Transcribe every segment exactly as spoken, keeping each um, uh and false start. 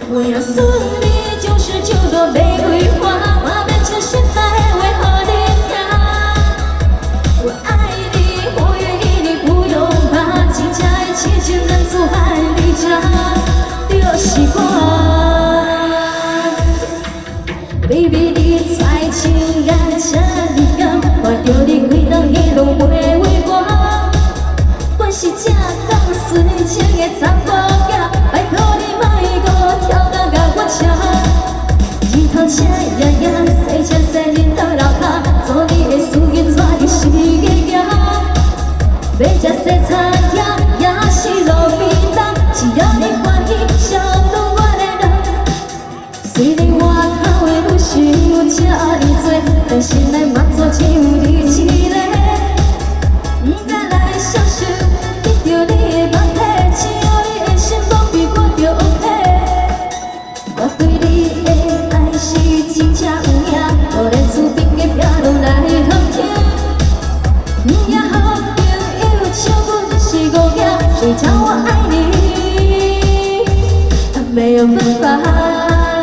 我要送你九十九朵玫瑰花，我变成现在为何你听？我爱你，我愿意，你不用怕，真正的痴情男子汉你家，就是我。Baby， 你在情感这里啊，看到你规档伊拢袂为我，我是正当纯情的查甫囝，拜托你莫搁跳甲甲我车。日头赤呀呀，西车西日头楼骹，做你的思念带你四个行。要食西餐厅，也是路边摊，只要你欢喜，笑拢我的人。虽然外口的女性有这呢多，但心内嘛做只有你一个。不敢来相信，得到你的目体，只要你的心拢比我着有体。我对你的爱是真正有影，无连厝边的壁拢来合听。不也好朋友笑阮是误囝，谁叫我爱你，没有办法。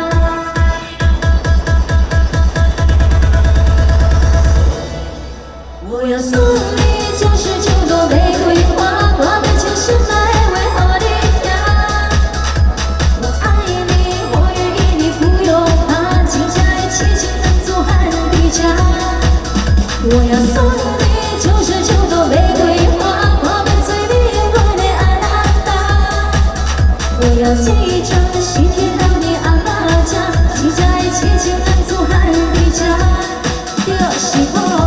我要送你九十九朵玫瑰花，我变成心内为何你听？我爱你，我愿意，你不用怕，真正的痴情男子汉你家。我要送你九十九朵玫瑰花，我变最迷人的阿拉达。我要这一张喜帖到你阿妈家，真正的痴情男子汉你家，就是我。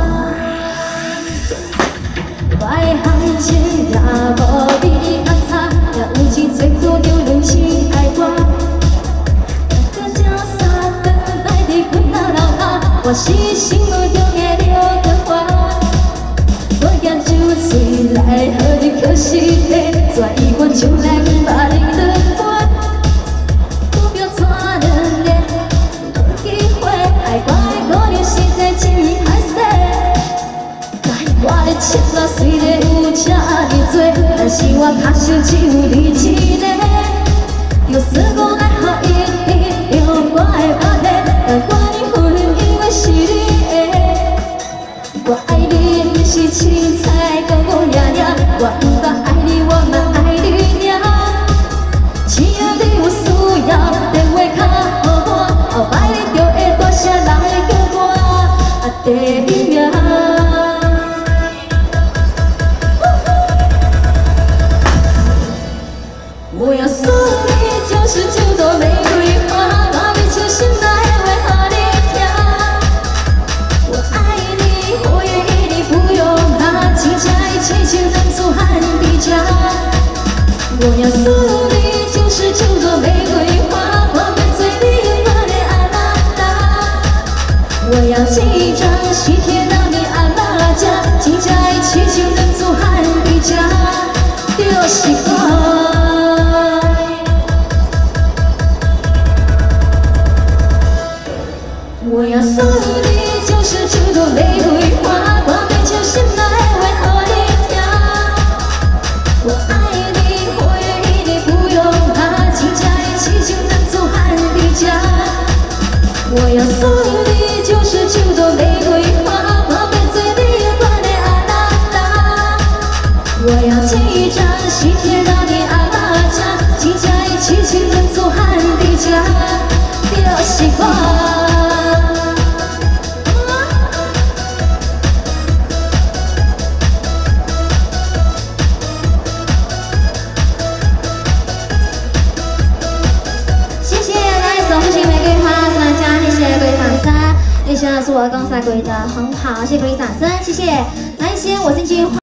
爱行情也无比你较差，也有钱最多着两千爱我。在这三顿来伫困在楼下，我是心无中的刘德华。我拿酒醉来和你靠实地，转一碗酒来把你轮换。目标带人脸，有机会爱我的姑娘实在真歹势。我的情路虽然有这呢多，但是我打心只有你一个。就算讲爱予伊得到我的肉体，但我的婚姻的是你的。我爱你不是凊彩讲讲掠掠，我不但爱你，我嘛爱你尔。只要你有需要，电话卡予我，后摆你就会大声来叫我第一名。我要送你九十九朵玫瑰花，我变成心内为何你听？我爱你，我愿意，你不用怕，真正的痴情男子汉你家。我要送你九十九朵玫瑰花，我变最迷人的阿拉达。我要这一张喜帖到你阿妈家，真正的痴情男子汉你家，就是我。我要送你九十九朵玫瑰花，我变成心内为何你听？我爱你，我愿意，你不用怕，真正的痴情男子汉你家。我要送你九十九朵玫瑰花，我变最迷人的阿拉达。我要这一张喜帖到你阿妈家，真正的痴情男子汉你家，就是我。以上是我刚才鬼的很好，谢谢各位掌声，谢谢。那一些我先去。